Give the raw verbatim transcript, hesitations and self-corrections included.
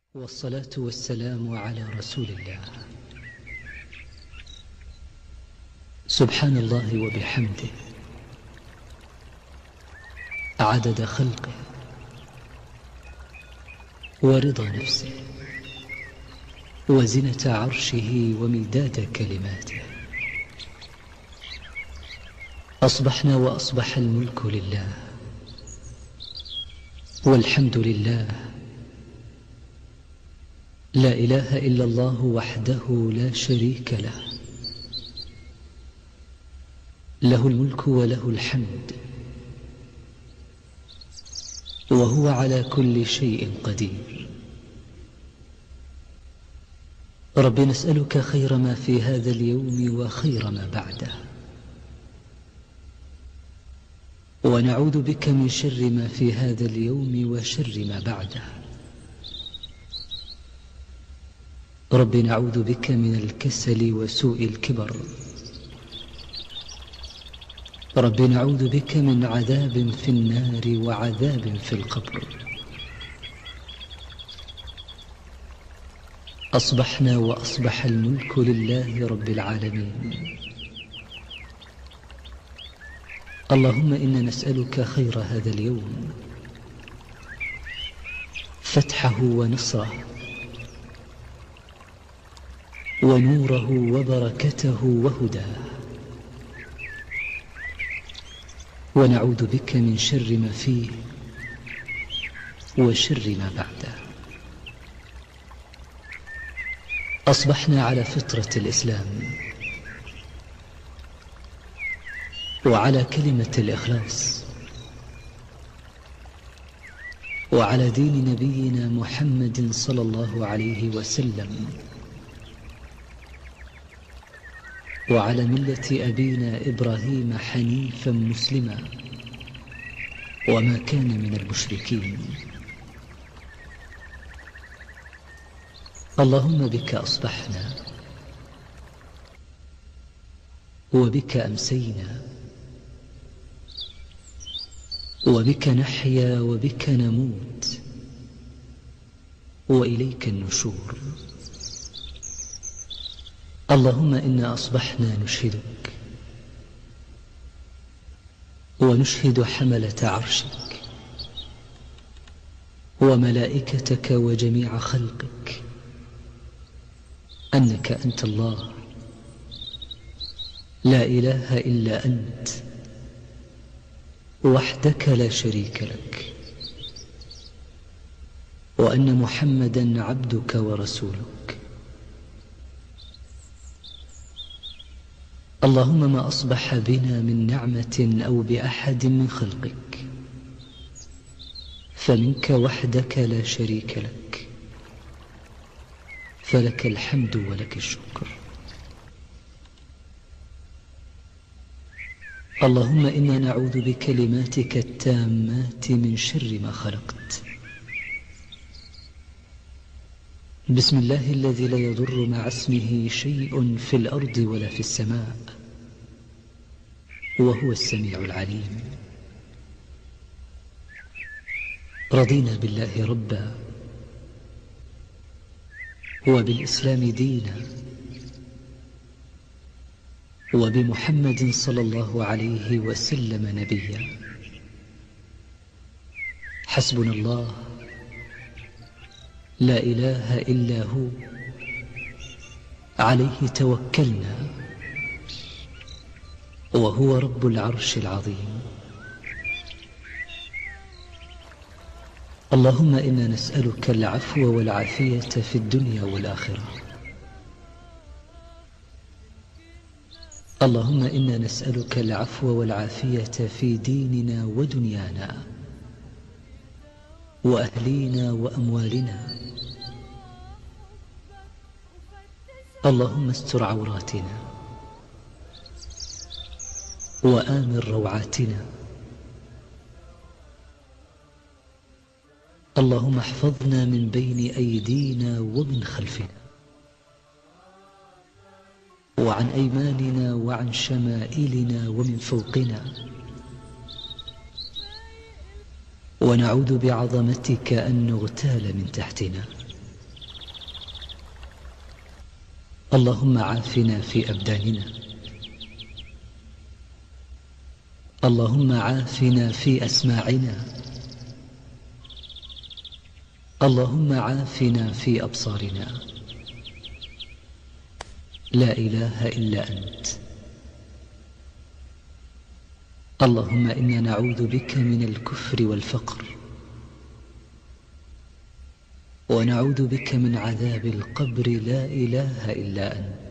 والصلاة والسلام على رسول الله. سبحان الله وبحمده عدد خلقه ورضا نفسه وزنة عرشه ومداد كلماته. أصبحنا وأصبح الملك لله والحمد لله، لا إله إلا الله وحده لا شريك له، له الملك وله الحمد وهو على كل شيء قدير. رب نسألك خير ما في هذا اليوم وخير ما بعده، ونعوذ بك من شر ما في هذا اليوم وشر ما بعده. رب نعوذ بك من الكسل وسوء الكبر. رب نعوذ بك من عذاب في النار وعذاب في القبر. أصبحنا وأصبح الملك لله رب العالمين. اللهم إنا نسألك خير هذا اليوم، فتحه ونصره ونوره وبركته وهداه، ونعوذ بك من شر ما فيه وشر ما بعده. أصبحنا على فطرة الإسلام وعلى كلمة الإخلاص وعلى دين نبينا محمد صلى الله عليه وسلم وعلى ملة أبينا إبراهيم حنيفا مسلما وما كان من المشركين. اللهم بك أصبحنا وبك أمسينا وبك نحيا وبك نموت وإليك النشور. اللهم إنا أصبحنا نشهدك ونشهد حملة عرشك وملائكتك وجميع خلقك أنك أنت الله، لا إله إلا أنت وحدك لا شريك لك، وأن محمدا عبدك ورسولك. اللهم ما أصبح بنا من نعمة أو بأحد من خلقك فمنك وحدك لا شريك لك، فلك الحمد ولك الشكر. اللهم إنا نعوذ بكلماتك التامات من شر ما خلقت. بسم الله الذي لا يضر مع اسمه شيء في الأرض ولا في السماء وهو السميع العليم. رضينا بالله ربا وبالإسلام دينا وبمحمد صلى الله عليه وسلم نبيا. حسبنا الله لا إله إلا هو، عليه توكلنا وهو رب العرش العظيم. اللهم إنا نسألك العفو والعافية في الدنيا والآخرة. اللهم إنا نسألك العفو والعافية في ديننا ودنيانا وأهلينا وأموالنا. اللهم استر عوراتنا وآمن روعاتنا. اللهم احفظنا من بين أيدينا ومن خلفنا وعن أيماننا وعن شمائلنا ومن فوقنا. ونعوذ بعظمتك أن نغتال من تحتنا. اللهم عافنا في أبداننا، اللهم عافنا في أسماعنا، اللهم عافنا في أبصارنا. لا إله إلا أنت. اللهم إنا نعوذ بك من الكفر والفقر، ونعوذ بك من عذاب القبر. لا إله إلا أنت.